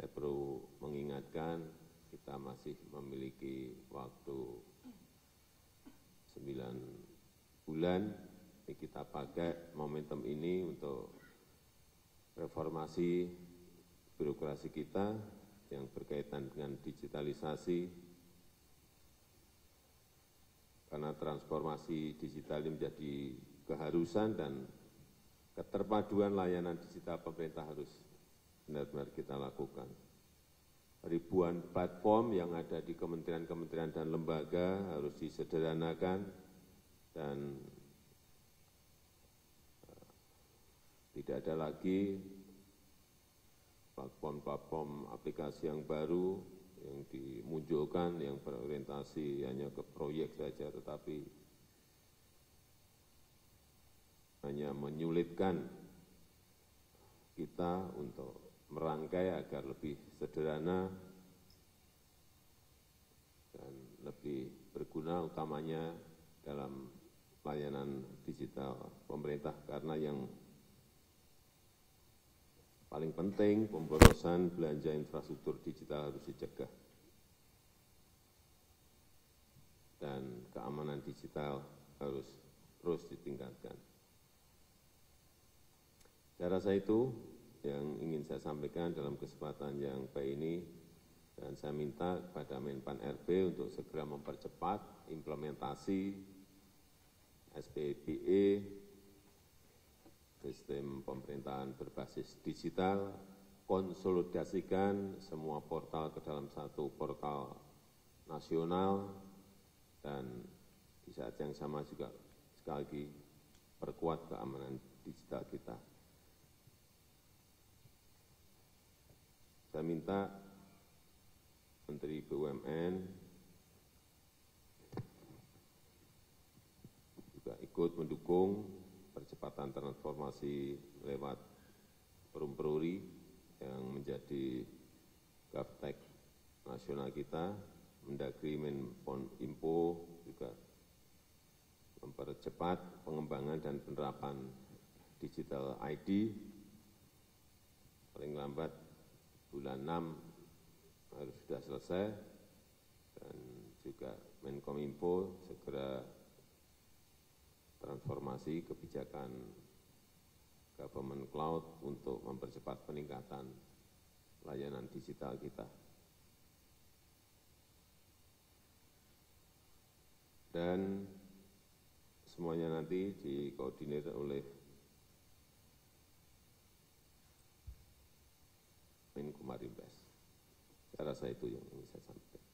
saya perlu mengingatkan kita masih memiliki waktu 9 bulan. Ini kita pakai momentum ini untuk reformasi birokrasi kita yang berkaitan dengan digitalisasi, karena transformasi digital ini menjadi keharusan dan keterpaduan layanan digital pemerintah harus benar-benar kita lakukan. Ribuan platform yang ada di kementerian-kementerian dan lembaga harus disederhanakan dan tidak ada lagi platform-platform aplikasi yang baru yang dimunculkan yang berorientasi hanya ke proyek saja, tetapi hanya menyulitkan kita untuk merangkai agar lebih sederhana dan lebih berguna, utamanya dalam layanan digital pemerintah, karena yang paling penting pemborosan belanja infrastruktur digital harus dicegah dan keamanan digital harus terus ditingkatkan. Saya rasa itu yang ingin saya sampaikan dalam kesempatan yang baik ini, dan saya minta kepada Menpan RB untuk segera mempercepat implementasi SPBE, sistem pemerintahan berbasis digital, konsolidasikan semua portal ke dalam satu portal nasional, dan di saat yang sama juga sekali lagi perkuat keamanan digital kita. Saya minta Menteri BUMN juga ikut mendukung percepatan transformasi lewat Perum-Peruri yang menjadi gaptek nasional kita. Mendagri Menkominfo juga mempercepat pengembangan dan penerapan digital ID. Paling lambat bulan 6 harus sudah selesai, dan juga Menkominfo segera transformasi kebijakan government cloud untuk mempercepat peningkatan layanan digital kita. Dan semuanya nanti dikoordinir oleh Menko Maritim. Saya rasa itu yang ingin saya sampaikan.